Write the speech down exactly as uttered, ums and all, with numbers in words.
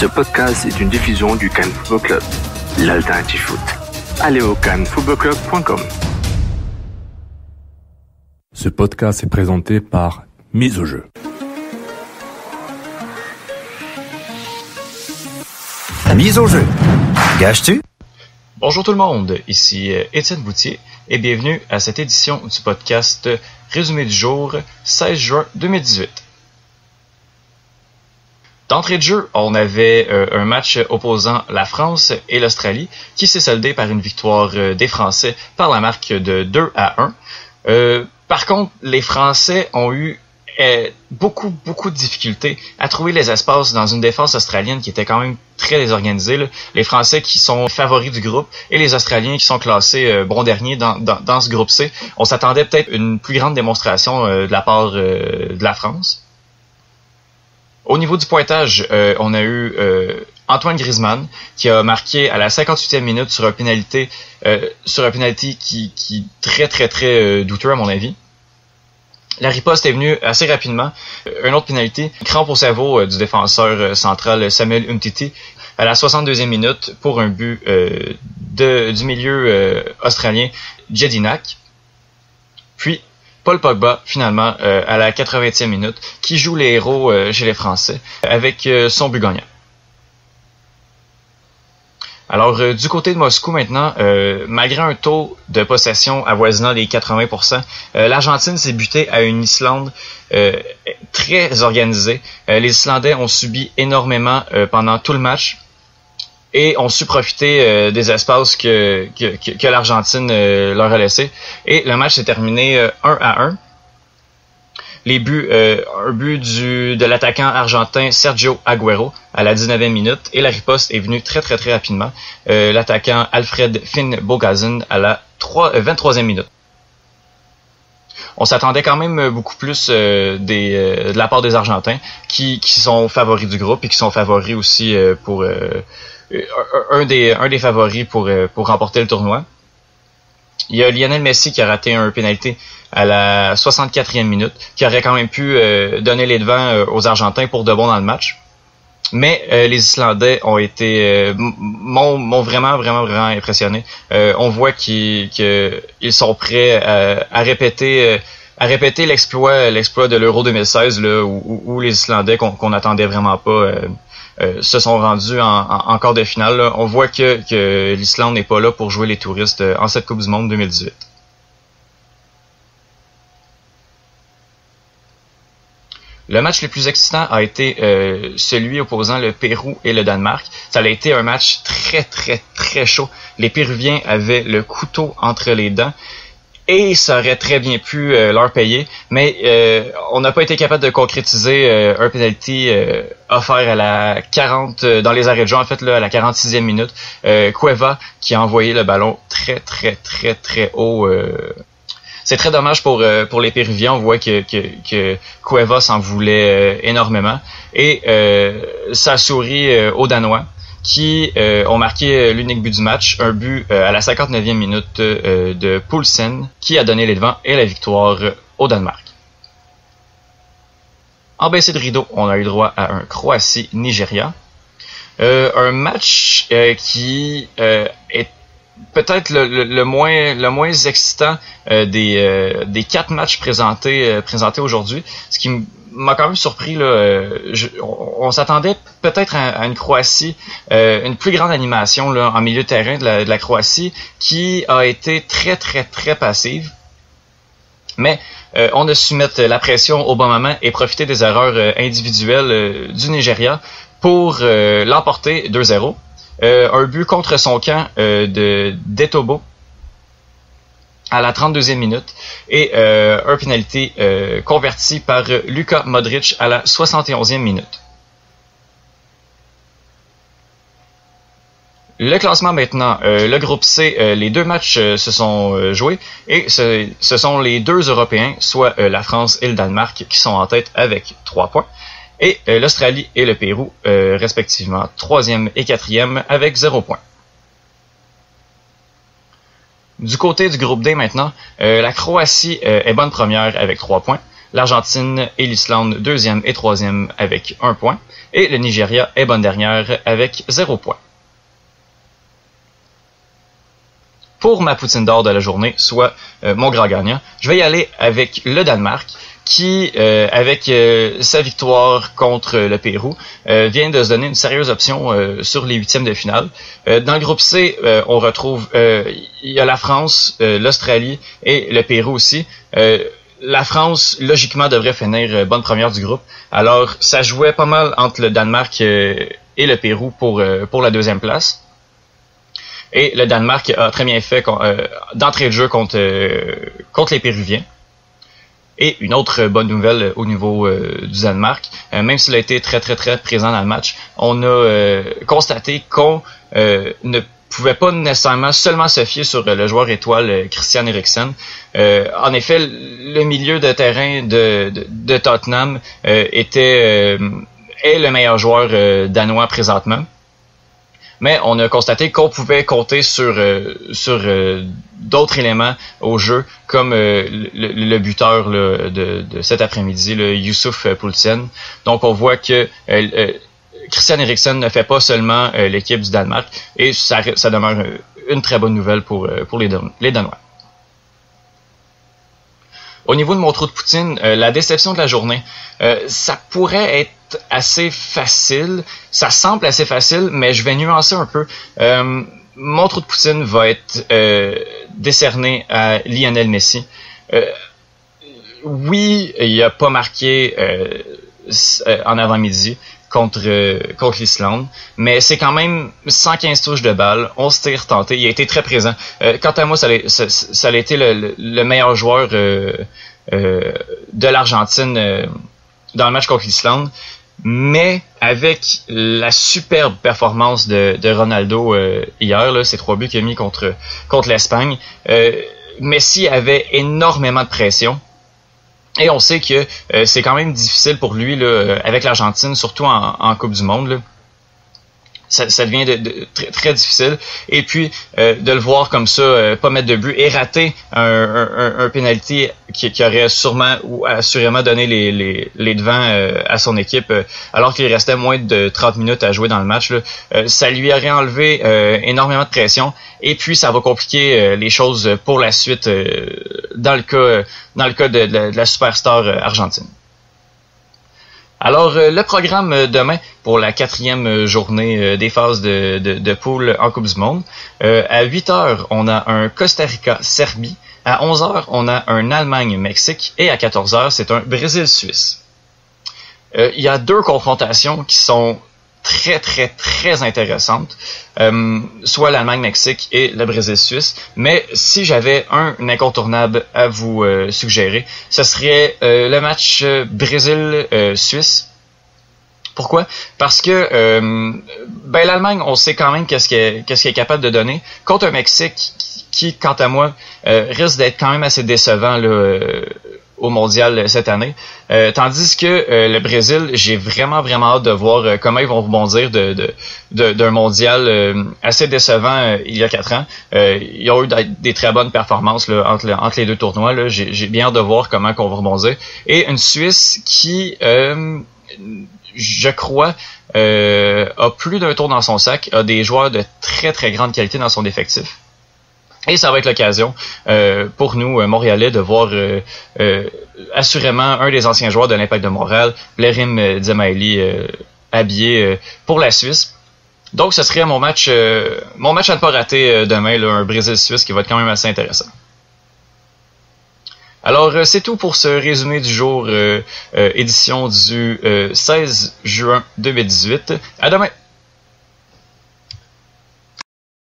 Ce podcast est une diffusion du Cannes Football Club, l'alternative foot. Allez au cannes football club point com. Ce podcast est présenté par Mise au jeu. Mise au jeu. Gages-tu? Bonjour tout le monde, ici Étienne Boutier et bienvenue à cette édition du podcast Résumé du jour seize juin deux mille dix-huit. D'entrée de jeu, on avait euh, un match opposant la France et l'Australie qui s'est soldé par une victoire euh, des Français par la marque de deux à un. Euh, par contre, les Français ont eu euh, beaucoup, beaucoup de difficultés à trouver les espaces dans une défense australienne qui était quand même très désorganisée, là. Les Français qui sont favoris du groupe et les Australiens qui sont classés euh, bon dernier dans, dans, dans ce groupe C. On s'attendait peut-être à une plus grande démonstration euh, de la part euh, de la France. Au niveau du pointage, euh, on a eu euh, Antoine Griezmann qui a marqué à la cinquante-huitième minute sur un pénalité, euh, sur un pénalty qui, qui très très très euh, douteux à mon avis. La riposte est venue assez rapidement. Un autre pénalité, crampe au cerveau euh, du défenseur euh, central Samuel Umtiti à la soixante-deuxième minute pour un but euh, de, du milieu euh, australien Jedinak. Puis Paul Pogba, finalement, euh, à la quatre-vingtième minute, qui joue les héros euh, chez les Français, avec euh, son but gagnant. Alors, euh, du côté de Moscou maintenant, euh, malgré un taux de possession avoisinant les quatre-vingts pour cent, euh, l'Argentine s'est butée à une Islande euh, très organisée. Euh, les Islandais ont subi énormément euh, pendant tout le match et ont su profiter euh, des espaces que, que, que, que l'Argentine euh, leur a laissés. Et le match s'est terminé euh, un à un. Les buts, euh, un but du, de l'attaquant argentin Sergio Agüero à la dix-neuvième minute et la riposte est venue très très très rapidement. Euh, l'attaquant Alfred Finnbogason à la trois, euh, vingt-troisième minute. On s'attendait quand même beaucoup plus euh, des, euh, de la part des Argentins qui, qui sont favoris du groupe et qui sont favoris aussi euh, pour euh, un, un, des, un des favoris pour, euh, pour remporter le tournoi. Il y a Lionel Messi qui a raté un pénalité à la soixante-quatrième minute, qui aurait quand même pu euh, donner les devants euh, aux Argentins pour de bon dans le match. Mais euh, les Islandais ont été euh, m'ont, m'ont vraiment, vraiment, vraiment impressionné. Euh, on voit qu'ils, qu'ils sont prêts à, à répéter euh, à répéter l'exploit l'exploit de l'Euro deux mille seize là, où, où les Islandais qu'on, qu'on attendait vraiment pas euh, euh, se sont rendus en, en, en quart de finale. Là. On voit que, que l'Islande n'est pas là pour jouer les touristes euh, en cette Coupe du Monde deux mille dix-huit. Le match le plus excitant a été euh, celui opposant le Pérou et le Danemark. Ça a été un match très très très chaud. Les Péruviens avaient le couteau entre les dents et ça aurait très bien pu euh, leur payer. Mais euh, on n'a pas été capable de concrétiser euh, un penalty euh, offert à la quarante euh, dans les arrêts de jeu en fait là à la quarante-sixième minute. Euh, Cueva qui a envoyé le ballon très très très très haut. Euh, C'est très dommage pour euh, pour les Péruviens. On voit que que, que Cueva s'en voulait euh, énormément et euh, ça sourit euh, aux Danois qui euh, ont marqué l'unique but du match, un but euh, à la cinquante-neuvième minute euh, de Poulsen qui a donné les devants et la victoire euh, au Danemark. En baissée de rideau, on a eu droit à un Croatie-Nigeria, euh, un match euh, qui euh, est peut-être le, le, le moins le moins excitant euh, des euh, des quatre matchs présentés euh, présentés aujourd'hui, ce qui m'a quand même surpris là. Euh, je, on, on s'attendait peut-être à, à une Croatie, euh, une plus grande animation là en milieu de terrain de la, de la Croatie qui a été très très très passive. Mais euh, on a su mettre la pression au bon moment et profiter des erreurs euh, individuelles euh, du Nigeria pour euh, l'emporter deux zéro. Euh, un but contre son camp euh, de Detobo à la trente-deuxième minute et euh, un pénalité euh, converti par Luka Modric à la soixante et onzième minute. Le classement maintenant, euh, le groupe C, euh, les deux matchs euh, se sont euh, joués et ce, ce sont les deux Européens, soit euh, la France et le Danemark, qui sont en tête avec trois points. Et euh, l'Australie et le Pérou, euh, respectivement, troisième et quatrième, avec zéro point. Du côté du groupe D maintenant, euh, la Croatie euh, est bonne première avec trois points. L'Argentine et l'Islande deuxième et troisième avec un point. Et le Nigeria est bonne dernière avec zéro point. Pour ma poutine d'or de la journée, soit euh, mon grand gagnant, je vais y aller avec le Danemark, qui, euh, avec euh, sa victoire contre le Pérou, euh, vient de se donner une sérieuse option euh, sur les huitièmes de finale. Euh, dans le groupe C, euh, on retrouve, euh, il y a la France, euh, l'Australie et le Pérou aussi. Euh, la France, logiquement, devrait finir euh, bonne première du groupe. Alors, ça jouait pas mal entre le Danemark euh, et le Pérou pour, euh, pour la deuxième place. Et le Danemark a très bien fait euh, d'entrée de jeu contre, euh, contre les Péruviens. Et une autre bonne nouvelle au niveau euh, du Danemark, euh, même s'il a été très très très présent dans le match, on a euh, constaté qu'on euh, ne pouvait pas nécessairement seulement se fier sur le joueur étoile euh, Christian Eriksen. Euh, en effet, le milieu de terrain de, de, de Tottenham euh, était euh, est le meilleur joueur euh, danois présentement. Mais on a constaté qu'on pouvait compter sur euh, sur euh, d'autres éléments au jeu, comme euh, le, le buteur là, de, de cet après-midi, le Youssouf Poulsen. Donc on voit que euh, euh, Christian Eriksen ne fait pas seulement euh, l'équipe du Danemark, et ça, ça demeure une très bonne nouvelle pour, euh, pour les, les Danois. Au niveau de mon trou de poutine, euh, la déception de la journée, euh, ça pourrait être assez facile, ça semble assez facile, mais je vais nuancer un peu. Euh, mon trou de poutine va être euh, décerné à Lionel Messi. Euh, oui, il n'a pas marqué euh, en avant-midi contre euh, contre l'Islande, mais c'est quand même cent quinze touches de balle, onze tirs tentés, il a été très présent. Euh, quant à moi, ça a, ça, ça a été le, le meilleur joueur euh, euh, de l'Argentine euh, dans le match contre l'Islande, mais avec la superbe performance de, de Ronaldo euh, hier, là, ces trois buts qu'il a mis contre contre l'Espagne, euh, Messi avait énormément de pression. Et on sait que euh, c'est quand même difficile pour lui là, avec l'Argentine, surtout en, en Coupe du Monde. Là. Ça, ça devient de, de, très, très difficile. Et puis, euh, de le voir comme ça, euh, pas mettre de but et rater un, un, un penalty qui, qui aurait sûrement ou assurément donné les, les, les devants euh, à son équipe, euh, alors qu'il restait moins de trente minutes à jouer dans le match. Là. Euh, ça lui aurait enlevé euh, énormément de pression. Et puis, ça va compliquer euh, les choses pour la suite euh, dans le cas, dans le cas de, de, de la superstar euh, argentine. Alors, euh, le programme euh, demain pour la quatrième euh, journée euh, des phases de, de, de poule en Coupe du Monde. Euh, à huit heures, on a un Costa Rica-Serbie. À onze heures, on a un Allemagne-Mexique. Et à quatorze heures, c'est un Brésil-Suisse. Euh, il y a deux confrontations qui sont très, très, très intéressantes. Euh, soit l'Allemagne-Mexique et le Brésil-Suisse. Mais si j'avais un incontournable à vous euh, suggérer, ce serait euh, le match euh, Brésil-Suisse. Pourquoi? Parce que euh, ben l'Allemagne, on sait quand même qu'est-ce qu'elle, qu'est-ce qu'elle est capable de donner contre un Mexique qui, qui quant à moi, euh, risque d'être quand même assez décevant là, euh, au mondial cette année. Euh, tandis que euh, le Brésil, j'ai vraiment, vraiment hâte de voir euh, comment ils vont rebondir de, de, de, d'un mondial euh, assez décevant euh, il y a quatre ans. Euh, ils ont eu des très bonnes performances là, entre, entre les deux tournois. Là. J'ai, j'ai bien hâte de voir comment on va rebondir. Et une Suisse qui, euh, je crois, euh, a plus d'un tour dans son sac, a des joueurs de très, très grande qualité dans son effectif. Et ça va être l'occasion euh, pour nous, euh, Montréalais, de voir euh, euh, assurément un des anciens joueurs de l'Impact de Montréal, Blerim euh, Dzemaili, euh, habillé euh, pour la Suisse. Donc, ce serait mon match euh, mon match à ne pas rater euh, demain, là, un Brésil-Suisse qui va être quand même assez intéressant. Alors, euh, c'est tout pour ce résumé du jour, euh, euh, édition du euh, seize juin deux mille dix-huit. À demain!